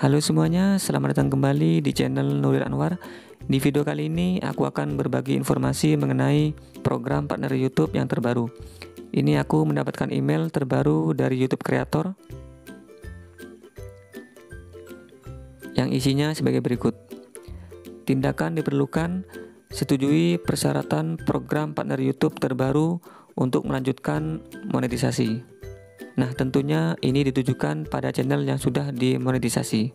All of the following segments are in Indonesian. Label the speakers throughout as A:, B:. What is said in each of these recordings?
A: Halo semuanya, selamat datang kembali di channel Nuril Anwar. Di video kali ini aku akan berbagi informasi mengenai program partner YouTube yang terbaru. Ini aku mendapatkan email terbaru dari YouTube Creator yang isinya sebagai berikut. Tindakan diperlukan, setujui persyaratan program partner YouTube terbaru untuk melanjutkan monetisasi. Nah, tentunya ini ditujukan pada channel yang sudah dimonetisasi.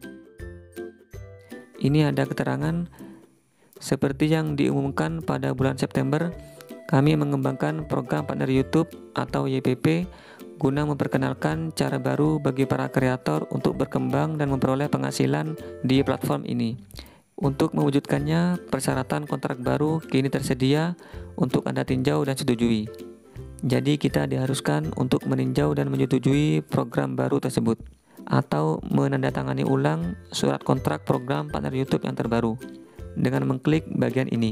A: Ini ada keterangan, seperti yang diumumkan pada bulan September, kami mengembangkan program partner YouTube atau YPP guna memperkenalkan cara baru bagi para kreator untuk berkembang dan memperoleh penghasilan di platform ini. Untuk mewujudkannya, persyaratan kontrak baru kini tersedia untuk Anda tinjau dan setujui. Jadi kita diharuskan untuk meninjau dan menyetujui program baru tersebut atau menandatangani ulang surat kontrak program partner YouTube yang terbaru dengan mengklik bagian ini.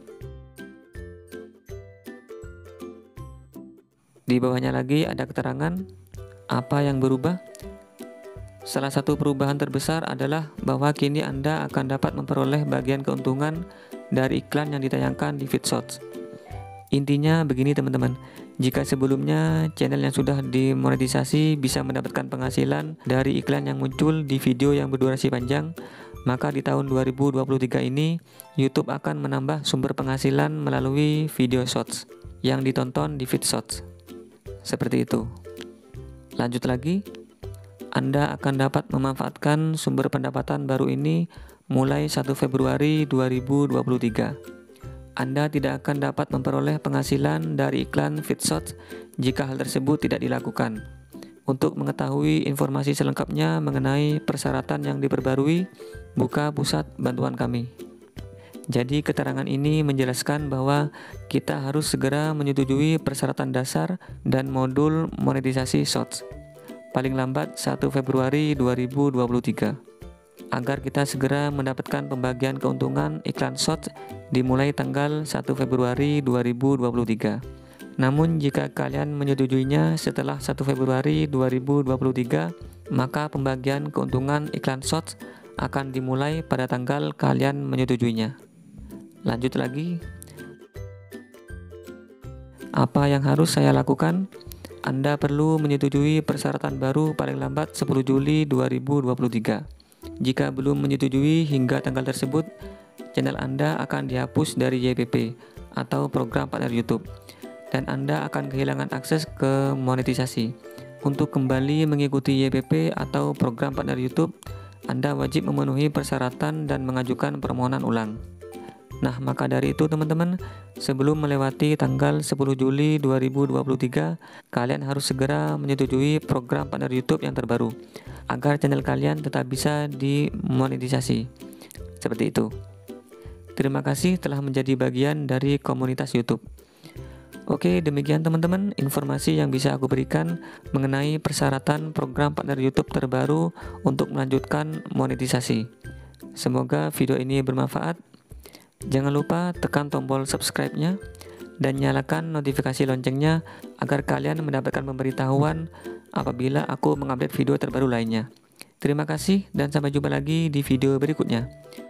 A: Di bawahnya lagi ada keterangan apa yang berubah. Salah satu perubahan terbesar adalah bahwa kini Anda akan dapat memperoleh bagian keuntungan dari iklan yang ditayangkan di feed Shorts. Intinya begini teman-teman, jika sebelumnya channel yang sudah dimonetisasi bisa mendapatkan penghasilan dari iklan yang muncul di video yang berdurasi panjang, maka di tahun 2023 ini YouTube akan menambah sumber penghasilan melalui video Shorts yang ditonton di feed Shorts. Seperti itu. Lanjut lagi, Anda akan dapat memanfaatkan sumber pendapatan baru ini mulai 1 Februari 2023. Anda tidak akan dapat memperoleh penghasilan dari iklan feed Shorts jika hal tersebut tidak dilakukan. Untuk mengetahui informasi selengkapnya mengenai persyaratan yang diperbarui, buka pusat bantuan kami. Jadi keterangan ini menjelaskan bahwa kita harus segera menyetujui persyaratan dasar dan modul monetisasi Shorts paling lambat 1 Februari 2023. Agar kita segera mendapatkan pembagian keuntungan iklan Shorts dimulai tanggal 1 Februari 2023. Namun jika kalian menyetujuinya setelah 1 Februari 2023, maka pembagian keuntungan iklan Shorts akan dimulai pada tanggal kalian menyetujuinya. Lanjut lagi. Apa yang harus saya lakukan? Anda perlu menyetujui persyaratan baru paling lambat 10 Juli 2023. Jika belum menyetujui hingga tanggal tersebut, channel Anda akan dihapus dari YPP atau program partner YouTube dan Anda akan kehilangan akses ke monetisasi. Untuk kembali mengikuti YPP atau program partner YouTube, Anda wajib memenuhi persyaratan dan mengajukan permohonan ulang. Nah, maka dari itu teman-teman, sebelum melewati tanggal 10 Juli 2023, kalian harus segera menyetujui program partner YouTube yang terbaru agar channel kalian tetap bisa dimonetisasi. Seperti itu. Terima kasih telah menjadi bagian dari komunitas YouTube. Oke, demikian teman-teman informasi yang bisa aku berikan mengenai persyaratan program partner YouTube terbaru untuk melanjutkan monetisasi. Semoga video ini bermanfaat. Jangan lupa tekan tombol subscribe-nya dan nyalakan notifikasi loncengnya agar kalian mendapatkan pemberitahuan apabila aku mengupdate video terbaru lainnya. Terima kasih dan sampai jumpa lagi di video berikutnya.